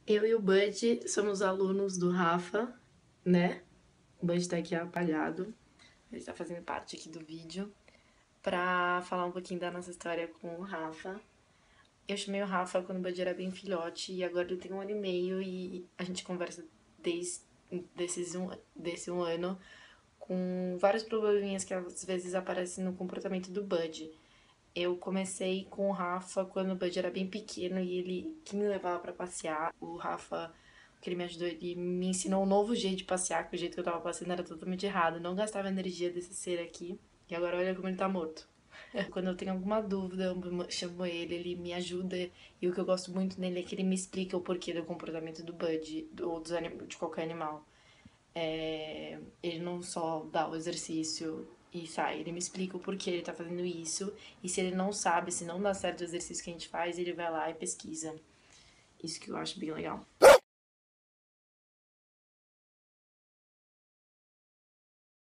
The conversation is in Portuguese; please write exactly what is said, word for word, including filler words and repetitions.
Eu e o Bud somos alunos do Rafa, né? O Bud tá aqui apalhado, ele tá fazendo parte aqui do vídeo, pra falar um pouquinho da nossa história com o Rafa. Eu chamei o Rafa quando o Bud era bem filhote e agora ele tem um ano e meio e a gente conversa desde desses um, desse um ano com vários probleminhas que às vezes aparecem no comportamento do Bud. Eu comecei com o Rafa quando o Bud era bem pequeno e ele que me levava pra passear. O Rafa, que ele me ajudou, ele me ensinou um novo jeito de passear, que o jeito que eu tava passeando era totalmente errado. Não gastava energia desse ser aqui. E agora olha como ele tá morto. Quando eu tenho alguma dúvida, eu chamo ele, ele me ajuda. E o que eu gosto muito nele é que ele me explica o porquê do comportamento do Bud ou dos anim... de qualquer animal. É, ele não só dá o exercício e sai, ele me explica o porquê ele tá fazendo isso. E se ele não sabe, se não dá certo o exercício que a gente faz, ele vai lá e pesquisa. Isso que eu acho bem legal.